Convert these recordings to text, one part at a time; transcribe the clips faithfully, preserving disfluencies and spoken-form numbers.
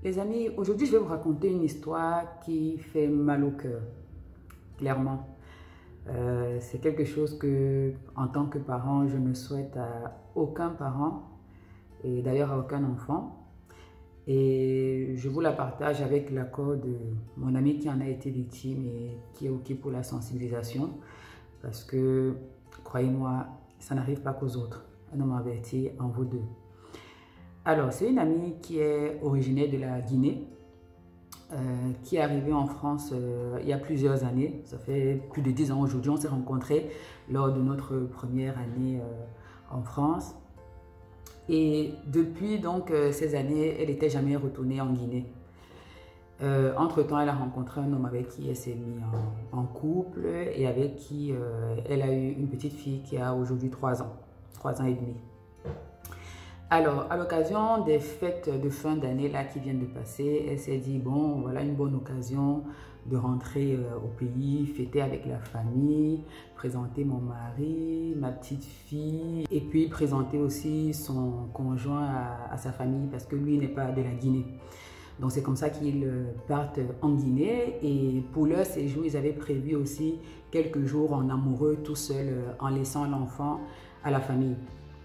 Les amis, aujourd'hui je vais vous raconter une histoire qui fait mal au cœur, clairement. Euh, c'est quelque chose que, en tant que parent, je ne souhaite à aucun parent et d'ailleurs à aucun enfant. Et je vous la partage avec l'accord de mon ami qui en a été victime et qui est OK pour la sensibilisation. Parce que, croyez-moi, ça n'arrive pas qu'aux autres. Un homme averti en vaut deux. Alors, c'est une amie qui est originaire de la Guinée, euh, qui est arrivée en France euh, il y a plusieurs années. Ça fait plus de dix ans aujourd'hui. On s'est rencontrés lors de notre première année euh, en France. Et depuis donc euh, ces années, elle n'était jamais retournée en Guinée. Euh, entre-temps, elle a rencontré un homme avec qui elle s'est mise en, en couple et avec qui euh, elle a eu une petite fille qui a aujourd'hui trois ans, trois ans et demi. Alors, à l'occasion des fêtes de fin d'année là qui viennent de passer, elle s'est dit, bon, voilà une bonne occasion de rentrer euh, au pays, fêter avec la famille, présenter mon mari, ma petite fille, et puis présenter aussi son conjoint à, à sa famille parce que lui n'est pas de la Guinée. Donc c'est comme ça qu'ils partent en Guinée et pour leur séjour, ils avaient prévu aussi quelques jours en amoureux tout seuls en laissant l'enfant à la famille.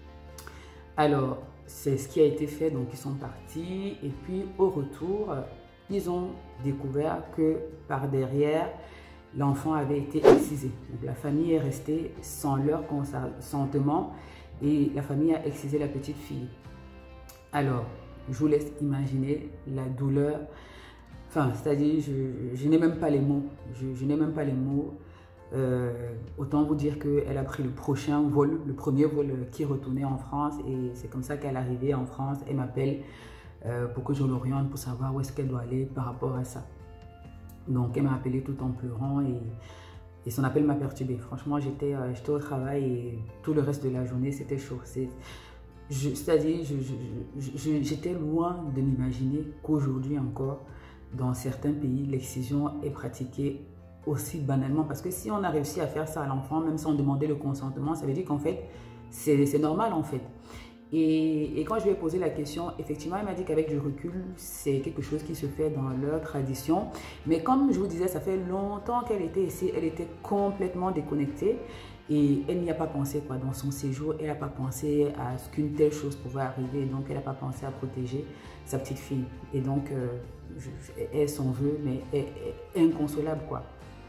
Alors, c'est ce qui a été fait, donc ils sont partis et puis au retour, ils ont découvert que par derrière, l'enfant avait été excisé. Donc la famille est restée sans leur consentement et la famille a excisé la petite fille. Alors, je vous laisse imaginer la douleur, enfin, c'est-à-dire, je, je n'ai même pas les mots, je, je n'ai même pas les mots. Euh, autant vous dire qu'elle a pris le prochain vol, le premier vol qui retournait en France et c'est comme ça qu'elle est arrivée en France. Elle m'appelle euh, pour que je l'oriente pour savoir où est-ce qu'elle doit aller par rapport à ça. Donc elle m'a appelé tout en pleurant et, et son appel m'a perturbée. Franchement, j'étais euh, j'étais au travail et tout le reste de la journée c'était chaud. C'est-à-dire, j'étais loin de m'imaginer qu'aujourd'hui encore, dans certains pays, l'excision est pratiquée aussi banalement, parce que si on a réussi à faire ça à l'enfant, même sans demander le consentement, ça veut dire qu'en fait, c'est normal en fait. Et, et quand je lui ai posé la question, effectivement, elle m'a dit qu'avec du recul, c'est quelque chose qui se fait dans leur tradition. Mais comme je vous disais, ça fait longtemps qu'elle était ici, elle était complètement déconnectée et elle n'y a pas pensé quoi. Dans son séjour, elle n'a pas pensé à ce qu'une telle chose pouvait arriver, donc elle n'a pas pensé à protéger sa petite fille. Et donc, euh, je, elle s'en veut, mais elle est inconsolable quoi.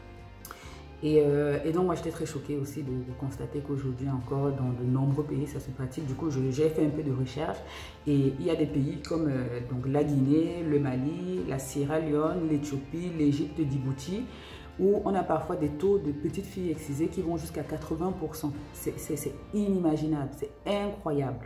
Et, euh, et donc moi j'étais très choquée aussi de, de constater qu'aujourd'hui encore dans de nombreux pays ça se pratique. Du coup j'ai fait un peu de recherche et il y a des pays comme euh, donc la Guinée, le Mali, la Sierra Leone, l'Éthiopie, l'Égypte, Djibouti, où on a parfois des taux de petites filles excisées qui vont jusqu'à quatre-vingts pour cent. C'est inimaginable, c'est incroyable.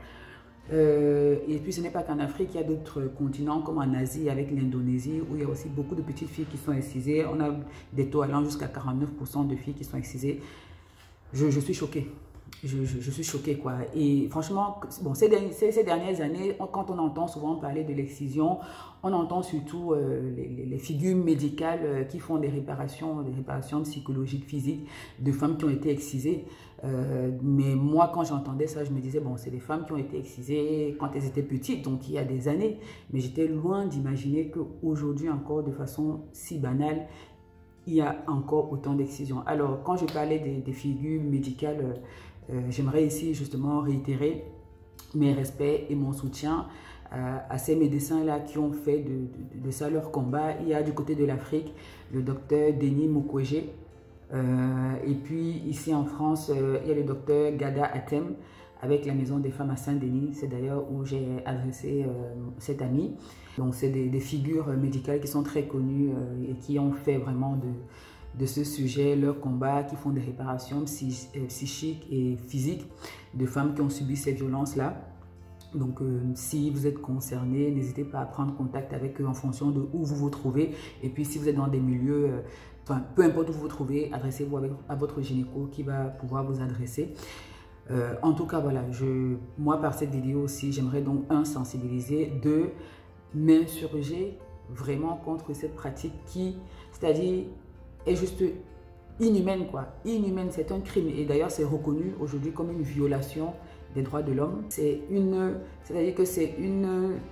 Euh, et puis ce n'est pas qu'en Afrique, il y a d'autres continents comme en Asie avec l'Indonésie où il y a aussi beaucoup de petites filles qui sont excisées. On a des taux allant jusqu'à quarante-neuf pour cent de filles qui sont excisées. Je, je suis choquée. Je, je, je suis choquée quoi. Et franchement, bon, ces, ces, ces dernières années, quand on entend souvent parler de l'excision, on entend surtout euh, les, les, les figures médicales euh, qui font des réparations, des réparations psychologiques, physiques de femmes qui ont été excisées. Euh, mais moi, quand j'entendais ça, je me disais, bon, c'est des femmes qui ont été excisées quand elles étaient petites, donc il y a des années. Mais j'étais loin d'imaginer qu'aujourd'hui encore, de façon si banale, il y a encore autant d'excisions. Alors, quand je parlais des, des figures médicales, euh, Euh, j'aimerais ici justement réitérer mes respects et mon soutien euh, à ces médecins-là qui ont fait de, de, de ça leur combat. Il y a du côté de l'Afrique le docteur Denis Mukwege. Euh, et puis ici en France, euh, il y a le docteur Gada Atem avec la Maison des Femmes à Saint-Denis. C'est d'ailleurs où j'ai adressé euh, cette amie. Donc c'est des, des figures médicales qui sont très connues euh, et qui ont fait vraiment de... de ce sujet, leur combat, qui font des réparations psychiques et physiques de femmes qui ont subi ces violences-là. Donc, euh, si vous êtes concerné, n'hésitez pas à prendre contact avec eux en fonction de où vous vous trouvez. Et puis, si vous êtes dans des milieux, euh, enfin, peu importe où vous vous trouvez, adressez-vous à votre gynéco qui va pouvoir vous adresser. Euh, en tout cas, voilà, je, moi, par cette vidéo aussi, j'aimerais donc, un, sensibiliser, deux, m'insurger vraiment contre cette pratique qui, c'est-à-dire, est juste inhumaine quoi, inhumaine, c'est un crime et d'ailleurs c'est reconnu aujourd'hui comme une violation des droits de l'homme. C'est une, c'est-à-dire que c'est une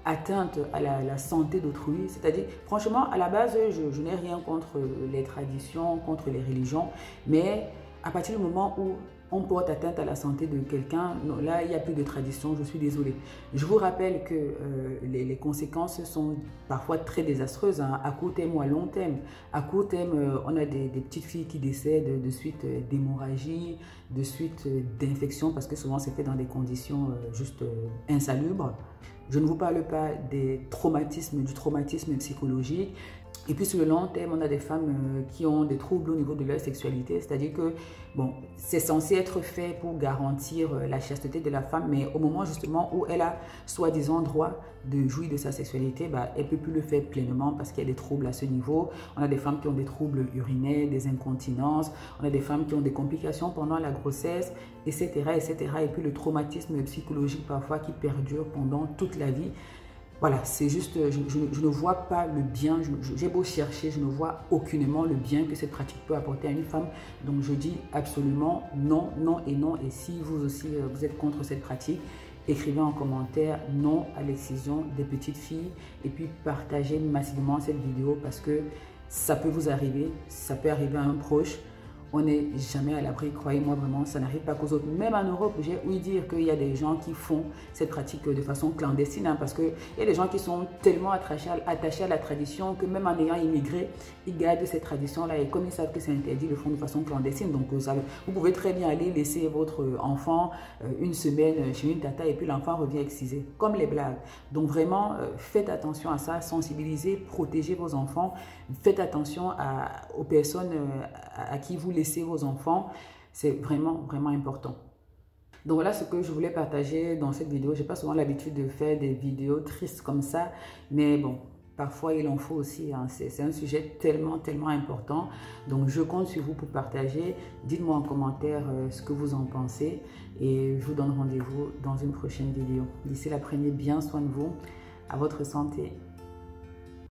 atteinte à la, la santé d'autrui. C'est-à-dire, franchement, à la base, je, je n'ai rien contre les traditions, contre les religions, mais à partir du moment où on porte atteinte à la santé de quelqu'un, là, il n'y a plus de tradition, je suis désolée. Je vous rappelle que euh, les, les conséquences sont parfois très désastreuses, hein, à court terme ou à long terme. À court terme, euh, on a des, des petites filles qui décèdent de suite euh, d'hémorragie, de suite euh, d'infection, parce que souvent c'est fait dans des conditions euh, juste euh, insalubres. Je ne vous parle pas des traumatismes, du traumatisme psychologique. Et puis sur le long terme, on a des femmes euh, qui ont des troubles au niveau de leur sexualité, c'est-à-dire que bon, c'est censé être fait pour garantir euh, la chasteté de la femme, mais au moment justement où elle a soi-disant droit de jouir de sa sexualité, bah, elle ne peut plus le faire pleinement parce qu'il y a des troubles à ce niveau. On a des femmes qui ont des troubles urinaires, des incontinences, on a des femmes qui ont des complications pendant la grossesse, et cetera, et cetera. Et puis le traumatisme psychologique parfois qui perdure pendant toute la vie. Voilà, c'est juste, je, je, je ne vois pas le bien, j'ai beau chercher, je ne vois aucunement le bien que cette pratique peut apporter à une femme. Donc je dis absolument non, non et non. Et si vous aussi, vous êtes contre cette pratique, écrivez en commentaire non à l'excision des petites filles. Et puis partagez massivement cette vidéo parce que ça peut vous arriver, ça peut arriver à un proche. On n'est jamais à l'abri, croyez-moi vraiment, ça n'arrive pas qu'aux autres. Même en Europe, j'ai ouï dire qu'il y a des gens qui font cette pratique de façon clandestine, hein, parce qu'il y a des gens qui sont tellement attachés à, attachés à la tradition que même en ayant immigré, ils gardent cette tradition-là et comme ils savent que c'est interdit, ils le font de façon clandestine. Donc ça, vous pouvez très bien aller laisser votre enfant euh, une semaine chez une tata et puis l'enfant revient excisé, comme les blagues. Donc vraiment, euh, faites attention à ça, sensibilisez, protégez vos enfants, faites attention à, aux personnes euh, à, à qui vous laissez vos enfants, c'est vraiment, vraiment important. Donc voilà ce que je voulais partager dans cette vidéo. Je n'ai pas souvent l'habitude de faire des vidéos tristes comme ça, mais bon, parfois il en faut aussi, hein. C'est un sujet tellement, tellement important. Donc je compte sur vous pour partager. Dites-moi en commentaire euh, ce que vous en pensez et je vous donne rendez-vous dans une prochaine vidéo. D'ici là, prenez bien soin de vous, à votre santé.